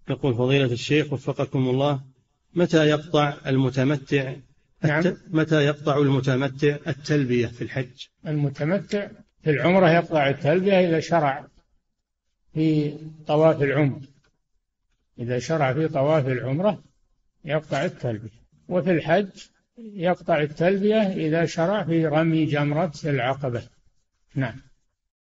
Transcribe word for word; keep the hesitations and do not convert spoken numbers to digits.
يقول فضيلة الشيخ وفقكم الله، متى يقطع المتمتع نعم. الت... متى يقطع المتمتع التلبية في الحج؟ المتمتع في العمرة يقطع التلبية إذا شرع في طواف العمرة، إذا شرع في طواف العمرة يقطع التلبية. وفي الحج يقطع التلبية إذا شرع في رمي جمرة العقبة. نعم.